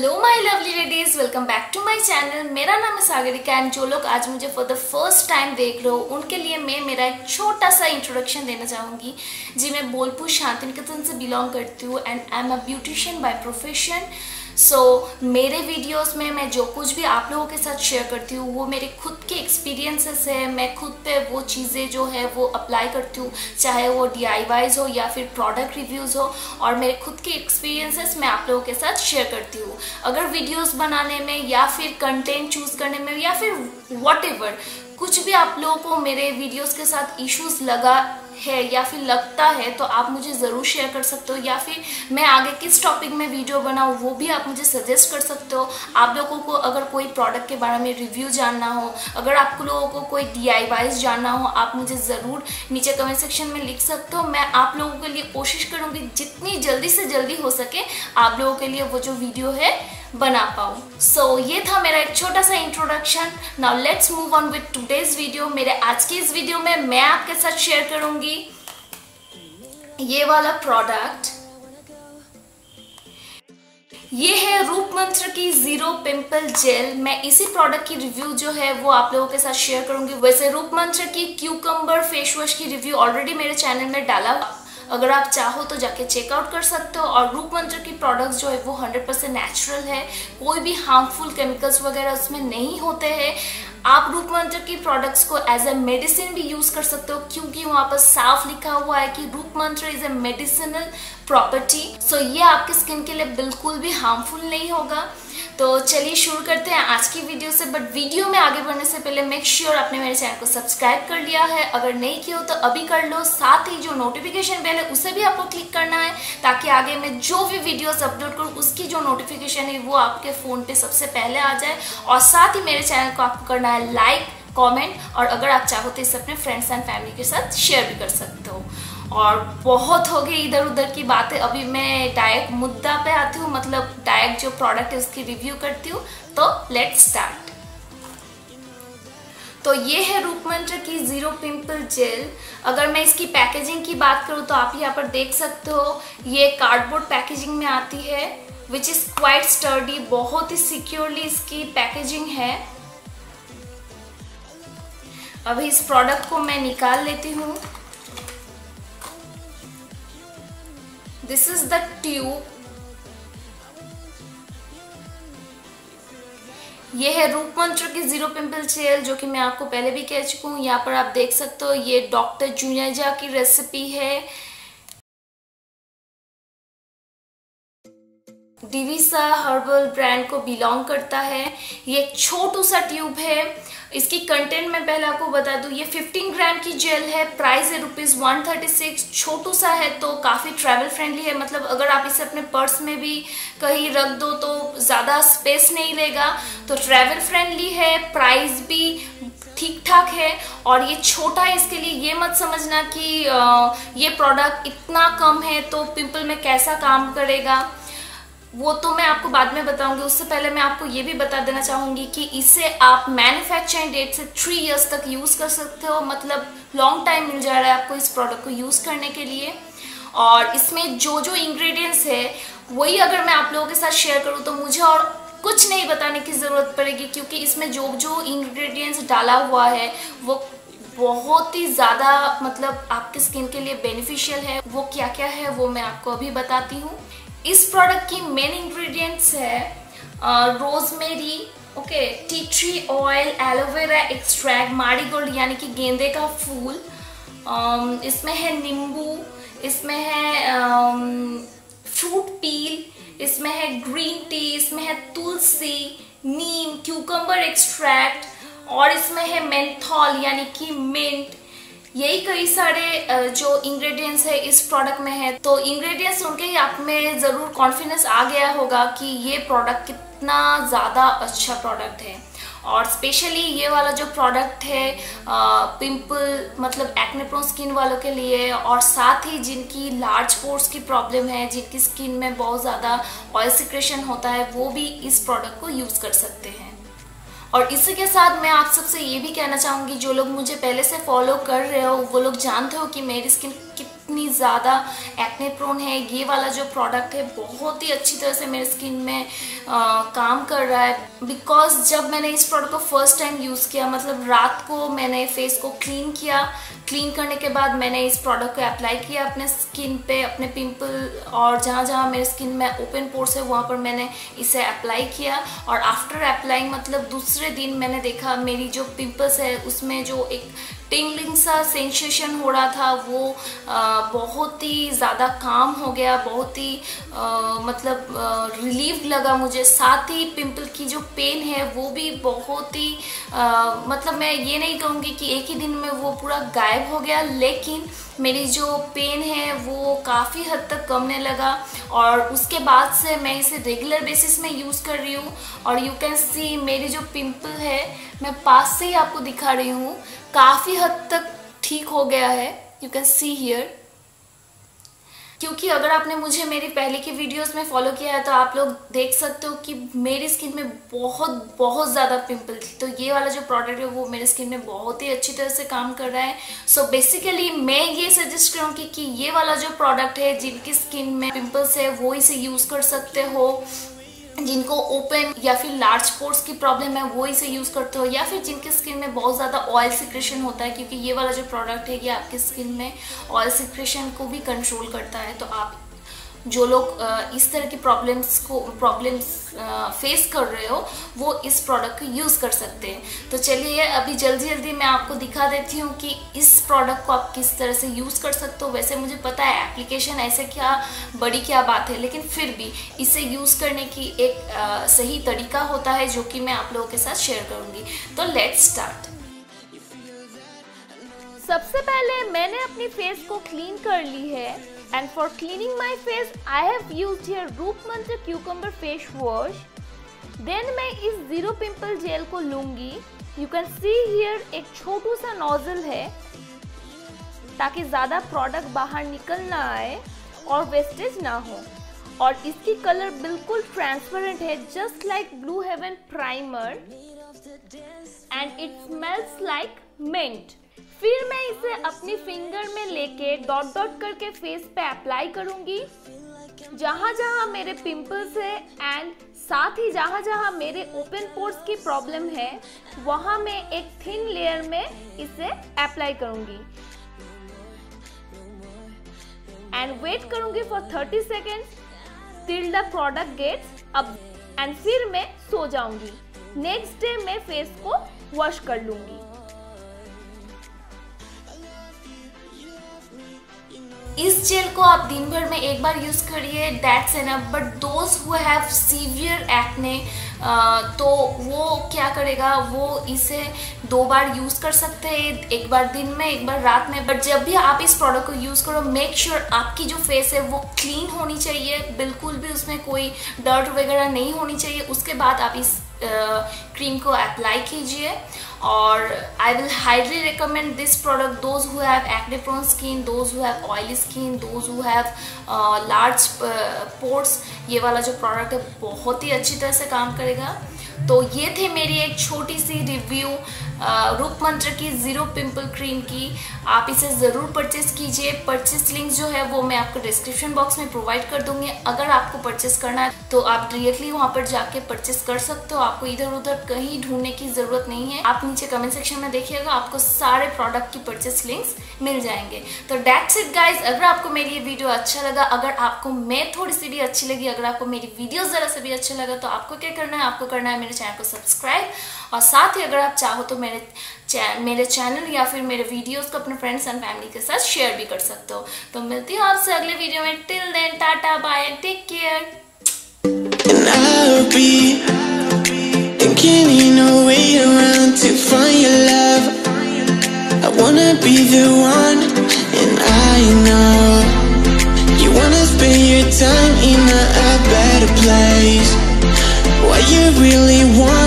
Hello my lovely ladies, welcome back to my channel. मेरा नाम है सागरिका एंड जो लोग आज मुझे फॉर द फर्स्ट टाइम देख रहे हो उनके लिए मैं मेरा एक छोटा सा इंट्रोडक्शन देना चाहूँगी। जी, मैं बोलपुर शांति निकेतन से बिलोंग करती हूँ and I am a beautician by profession. So मेरे वीडियोस में मैं जो कुछ भी आप लोगों के साथ शेयर करती हूँ वो मेरे खुद के एक्सपीरियंसेस है। मैं खुद पे वो चीज़ें जो है वो अप्लाई करती हूँ, चाहे वो DIYs हो या फिर प्रोडक्ट रिव्यूज़ हो, और मेरे खुद के एक्सपीरियंसेस मैं आप लोगों के साथ शेयर करती हूँ। अगर वीडियोस बनाने में या फिर कंटेंट चूज़ करने में या फिर व्हाटएवर कुछ भी आप लोगों को मेरे वीडियोस के साथ इश्यूज लगा है या फिर लगता है तो आप मुझे ज़रूर शेयर कर सकते हो, या फिर मैं आगे किस टॉपिक में वीडियो बनाऊँ वो भी आप मुझे सजेस्ट कर सकते हो। आप लोगों को अगर कोई प्रोडक्ट के बारे में रिव्यू जानना हो, अगर आप लोगों को कोई DIYs जानना हो, आप मुझे ज़रूर नीचे कमेंट सेक्शन में लिख सकते हो। मैं आप लोगों के लिए कोशिश करूँगी जितनी जल्दी से जल्दी हो सके आप लोगों के लिए वो जो वीडियो है बना पाऊँ। सो ये था मेरा एक छोटा सा introduction. Now let's move on with today's video. मेरे आज की इस वीडियो में मैं आपके साथ शेयर करूंगी ये वाला प्रोडक्ट। ये है रूप मंत्र की जीरो पिंपल जेल। मैं इसी प्रोडक्ट की रिव्यू जो है वो आप लोगों के साथ शेयर करूंगी। वैसे रूप मंत्र की क्यूकम्बर फेस वॉश की रिव्यू ऑलरेडी मेरे चैनल में डाला, अगर आप चाहो तो जाके चेकआउट कर सकते हो। और रूप मंत्र की प्रोडक्ट्स जो है वो 100% नेचुरल है, कोई भी हार्मफुल केमिकल्स वगैरह उसमें नहीं होते हैं। आप रूप मंत्र की प्रोडक्ट्स को एज ए मेडिसिन भी यूज कर सकते हो, क्योंकि वहाँ पर साफ लिखा हुआ है कि Roop Mantra is a medicinal property. So ये आपके स्किन के लिए बिल्कुल भी हार्मफुल नहीं होगा। तो चलिए शुरू करते हैं आज की वीडियो से। बट वीडियो में आगे बढ़ने से पहले मेक श्योर आपने मेरे चैनल को सब्सक्राइब कर लिया है। अगर नहीं किया हो तो अभी कर लो। साथ ही जो नोटिफिकेशन बेल है उसे भी आपको क्लिक करना है, ताकि आगे मैं जो भी वीडियोस अपलोड करूँ उसकी जो नोटिफिकेशन है वो आपके फ़ोन पे सबसे पहले आ जाए। और साथ ही मेरे चैनल को आपको करना है लाइक, कॉमेंट, और अगर आप चाहो तो इसे अपने फ्रेंड्स एंड फैमिली के साथ शेयर भी कर सकते हो। और बहुत हो गई इधर उधर की बातें, अभी मैं डायरेक्ट मुद्दा पे आती हूँ, मतलब डायरेक्ट जो प्रोडक्ट है उसकी रिव्यू करती हूँ। तो लेट्स स्टार्ट। तो ये है रूप मंत्र की जीरो पिंपल जेल। अगर मैं इसकी पैकेजिंग की बात करूँ तो आप यहाँ पर देख सकते हो, ये कार्डबोर्ड पैकेजिंग में आती है विच इज़ क्वाइट स्टर्डी। बहुत ही सिक्योरली इसकी पैकेजिंग है। अभी इस प्रोडक्ट को मैं निकाल लेती हूँ। This is the tube. ये है रूप मंत्र की जीरो पिंपल जेल, जो कि मैं आपको पहले भी कह चुकी हूँ। यहाँ पर आप देख सकते हो ये डॉक्टर जुनेजा की रेसिपी है। डिविसा हर्बल ब्रांड को बिलोंग करता है। ये एक छोटू सा ट्यूब है। इसकी कंटेंट मैं पहले आपको बता दूं, ये 15 ग्राम की जेल है। प्राइस है ₹136। छोटू सा है तो काफ़ी ट्रैवल फ्रेंडली है, मतलब अगर आप इसे अपने पर्स में भी कहीं रख दो तो ज़्यादा स्पेस नहीं लेगा। तो ट्रैवल फ्रेंडली है, प्राइस भी ठीक ठाक है। और ये छोटा है, इसके लिए ये मत समझना कि ये प्रोडक्ट इतना कम है तो पिंपल में कैसा काम करेगा, वो तो मैं आपको बाद में बताऊंगी। उससे पहले मैं आपको ये भी बता देना चाहूँगी कि इसे आप मैन्युफैक्चरिंग डेट से 3 इयर्स तक यूज़ कर सकते हो, मतलब लॉन्ग टाइम मिल जा रहा है आपको इस प्रोडक्ट को यूज़ करने के लिए। और इसमें जो जो इंग्रेडिएंट्स है वही अगर मैं आप लोगों के साथ शेयर करूँ तो मुझे और कुछ नहीं बताने की ज़रूरत पड़ेगी, क्योंकि इसमें जो जो इंग्रेडिएंट्स डाला हुआ है वो बहुत ही ज़्यादा मतलब आपके स्किन के लिए बेनिफिशियल है। वो क्या क्या है वो मैं आपको अभी बताती हूँ। इस प्रोडक्ट की मेन इंग्रेडिएंट्स है rosemary, okay, tea tree oil, aloe vera extract, marigold यानी कि गेंदे का फूल, इसमें है नींबू, इसमें है फ्रूट पील, इसमें है ग्रीन टी, इसमें है तुलसी, नीम, क्यूकम्बर एक्सट्रैक्ट, और इसमें है मेंथॉल यानी कि मिंट। यही कई सारे जो इंग्रेडिएंट्स है इस प्रोडक्ट में है। तो इंग्रेडिएंट्स सुन के ही आप में ज़रूर कॉन्फिडेंस आ गया होगा कि ये प्रोडक्ट कितना ज़्यादा अच्छा प्रोडक्ट है। और स्पेशली ये वाला जो प्रोडक्ट है पिंपल मतलब एक्ने प्रोन स्किन वालों के लिए, और साथ ही जिनकी लार्ज पोर्स की प्रॉब्लम है, जिनकी स्किन में बहुत ज़्यादा ऑयल सिक्रेशन होता है, वो भी इस प्रोडक्ट को यूज़ कर सकते हैं। और इसी के साथ मैं आप सबसे ये भी कहना चाहूँगी, जो लोग मुझे पहले से फॉलो कर रहे हो वो लोग जानते हो कि मेरी स्किन कितनी ज़्यादा एक्ने प्रोन है, ये वाला जो प्रोडक्ट है बहुत ही अच्छी तरह से मेरे स्किन में काम कर रहा है। बिकॉज जब मैंने इस प्रोडक्ट को फर्स्ट टाइम यूज़ किया, मतलब रात को मैंने फेस को क्लीन किया, क्लीन करने के बाद मैंने इस प्रोडक्ट को अप्लाई किया अपने स्किन पे, अपने पिंपल और जहाँ जहाँ मेरे स्किन में ओपन पोर्स है वहाँ पर मैंने इसे अप्लाई किया। और आफ्टर अप्लाइंग मतलब दूसरे दिन मैंने देखा मेरी जो पिंपल्स है उसमें जो एक टिंगलिंग सा सेंसेशन हो रहा था वो बहुत ही ज़्यादा काम हो गया, बहुत ही मतलब रिलीफ लगा मुझे। साथ ही पिंपल की जो पेन है वो भी बहुत ही मतलब मैं ये नहीं कहूँगी कि एक ही दिन में वो पूरा गायब हो गया, लेकिन मेरी जो पेन है वो काफ़ी हद तक कमने लगा। और उसके बाद से मैं इसे रेगुलर बेसिस में यूज़ कर रही हूँ। और यू कैन सी मेरी जो पिंपल है, मैं पास से ही आपको दिखा रही हूँ, काफ़ी हद तक ठीक हो गया है। You can see here. क्योंकि अगर आपने मुझे मेरी पहले की वीडियोस में फॉलो किया है तो आप लोग देख सकते हो कि मेरी स्किन में बहुत ज़्यादा पिंपल थी। तो ये वाला जो प्रोडक्ट है वो मेरे स्किन में बहुत ही अच्छी तरह से काम कर रहा है। सो बेसिकली मैं ये सजेस्ट करूँगी कि ये वाला जो प्रोडक्ट है, जिनकी स्किन में पिंपल्स है वो इसे यूज़ कर सकते हो। जिनको ओपन या फिर लार्ज पोर्स की प्रॉब्लम है वो इसे यूज़ करते हो, या फिर जिनकी स्किन में बहुत ज़्यादा ऑयल सिक्रेशन होता है, क्योंकि ये वाला जो प्रोडक्ट है ये आपकी स्किन में ऑयल सिक्रेशन को भी कंट्रोल करता है। तो आप जो लोग इस तरह की प्रॉब्लम्स फेस कर रहे हो वो इस प्रोडक्ट को यूज़ कर सकते हैं। तो चलिए अभी जल्दी मैं आपको दिखा देती हूँ कि इस प्रोडक्ट को आप किस तरह से यूज़ कर सकते हो। वैसे मुझे पता है एप्लीकेशन ऐसे क्या बात है, लेकिन फिर भी इसे यूज़ करने की एक सही तरीका होता है जो कि मैं आप लोगों के साथ शेयर करूँगी। तो लेट्स स्टार्ट। सबसे पहले मैंने अपनी फेस को क्लीन कर ली है, and for cleaning my face I have used here Roop Mantra cucumber face wash. Then मैं इस जीरो पिंपल जेल को लूंगी। यू कैन सी हियर एक छोटू सा नोजल है ताकि ज़्यादा प्रोडक्ट बाहर निकल ना आए और वेस्टेज ना हो। और इसकी कलर बिल्कुल ट्रांसपेरेंट है, just like blue heaven primer, and it smells like mint. फिर मैं इसे अपनी फिंगर में लेके डॉट डॉट करके फेस पे अप्लाई करूंगी, जहाँ जहाँ मेरे पिंपल्स है एंड साथ ही जहाँ जहाँ मेरे ओपन पोर्स की प्रॉब्लम है वहाँ मैं एक थिन लेयर में इसे अप्लाई करूंगी एंड वेट करूंगी for 30 seconds till the product gets अब, एंड फिर मैं सो जाऊंगी। नेक्स्ट डे मैं फेस को वॉश कर लूंगी। इस जेल को आप दिन भर में एक बार यूज़ करिए, that's enough. But those who have severe acne तो वो क्या करेगा, वो इसे 2 बार यूज़ कर सकते हैं, एक बार दिन में एक बार रात में। बट जब भी आप इस प्रोडक्ट को यूज़ करो मेक श्योर आपकी जो फेस है वो क्लीन होनी चाहिए, बिल्कुल भी उसमें कोई डर्ट वगैरह नहीं होनी चाहिए। उसके बाद आप इस क्रीम को अप्लाई कीजिए। और I will highly recommend this product those who have acne prone skin, those who have oily skin, those who have large pores. ये वाला जो प्रोडक्ट है बहुत ही अच्छी तरह से काम करेगा। तो ये थे मेरी एक छोटी सी रिव्यू रूप मंत्र की जीरो पिंपल क्रीम की। आप इसे ज़रूर परचेस कीजिए। परचेस लिंक जो है वो मैं आपको डिस्क्रिप्शन बॉक्स में प्रोवाइड कर दूंगी। अगर आपको परचेस करना है तो आप डायरेक्टली वहाँ पर जाके परचेस कर सकते हो, आपको इधर उधर कहीं ढूंढने की ज़रूरत नहीं है। आप नीचे कमेंट सेक्शन में देखिएगा, आपको सारे प्रोडक्ट की परचेस लिंक्स मिल जाएंगे। तो दैट्स इट गाइज। अगर आपको मेरी ये वीडियो अच्छा लगा, अगर आपको मैं थोड़ी सी भी अच्छी लगी, अगर आपको मेरी वीडियो ज़रा से भी अच्छा लगा तो आपको क्या करना है, आपको करना है मेरे चैनल को सब्सक्राइब, और साथ ही अगर आप चाहो तो मेरे चैनल या फिर मेरे वीडियोस को अपने फ्रेंड्स एंड फैमिली के साथ शेयर भी कर सकते हो। तो मिलती हूँ आपसे अगले वीडियो में। Till then tata bye and take care. Time in a better place. What you really want